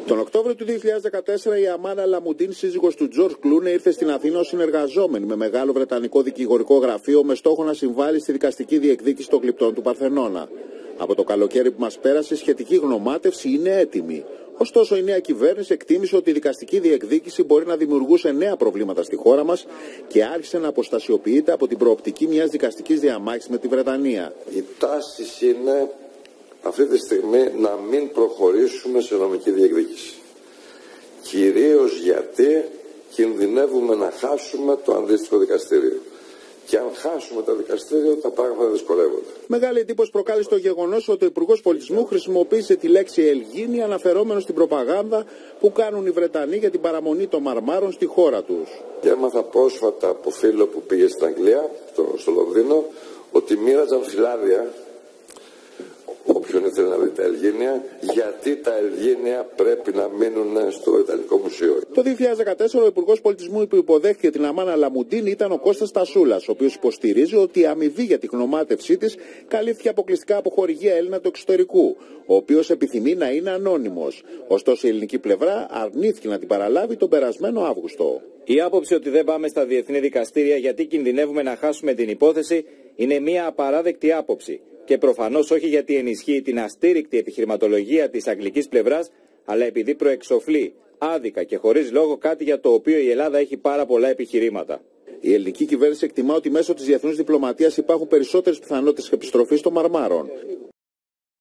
Τον Οκτώβριο του 2014 η Αμάνα Λαμουντίν, σύζυγος του Τζορτζ Κλούνε, ήρθε στην Αθήνα ως συνεργαζόμενη με μεγάλο βρετανικό δικηγορικό γραφείο με στόχο να συμβάλλει στη δικαστική διεκδίκηση των κλιπτών του Παρθενώνα. Από το καλοκαίρι που μας πέρασε, η σχετική γνωμάτευση είναι έτοιμη. Ωστόσο, η νέα κυβέρνηση εκτίμησε ότι η δικαστική διεκδίκηση μπορεί να δημιουργούσε νέα προβλήματα στη χώρα μας και άρχισε να αποστασιοποιείται από την προοπτική μιας δικαστικής διαμάχης με τη Βρετανία. Η τάση είναι αυτή τη στιγμή να μην προχωρήσουμε σε νομική διεκδίκηση. Κυρίως γιατί κινδυνεύουμε να χάσουμε το αντίστοιχο δικαστήριο. Και αν χάσουμε το δικαστήριο, τα πράγματα δυσκολεύονται. Μεγάλη εντύπωση προκάλεσε το γεγονός ότι ο Υπουργός Πολιτισμού χρησιμοποίησε τη λέξη Ελγίνη αναφερόμενο στην προπαγάνδα που κάνουν οι Βρετανοί για την παραμονή των μαρμάρων στη χώρα τους. Και έμαθα πρόσφατα από φίλο που πήγε στην Αγγλία, στο Λονδίνο, ότι μοίραζαν φυλάδια. Όποιον ήθελε να δει τα Ελγίνια, γιατί τα Ελγίνια πρέπει να μείνουν στο Βρετανικό Μουσείο. Το 2014 ο Υπουργός Πολιτισμού που υποδέχθηκε την Αμάνα Λαμουντίν ήταν ο Κώστας Τασούλας, ο οποίος υποστηρίζει ότι η αμοιβή για τη γνωμάτευσή της καλύφθηκε αποκλειστικά από χορηγία Έλληνα του εξωτερικού, ο οποίος επιθυμεί να είναι ανώνυμος. Ωστόσο η ελληνική πλευρά αρνήθηκε να την παραλάβει τον περασμένο Αύγουστο. Η άποψη ότι δεν πάμε στα διεθνή δικαστήρια γιατί κινδυνεύουμε να χάσουμε την υπόθεση είναι μια απαράδεκτη άποψη. Και προφανώς όχι γιατί ενισχύει την αστήρικτη επιχειρηματολογία της αγγλικής πλευράς, αλλά επειδή προεξοφλεί άδικα και χωρίς λόγο κάτι για το οποίο η Ελλάδα έχει πάρα πολλά επιχειρήματα. Η ελληνική κυβέρνηση εκτιμά ότι μέσω της διεθνούς διπλωματίας υπάρχουν περισσότερες πιθανότητες επιστροφής των μαρμάρων.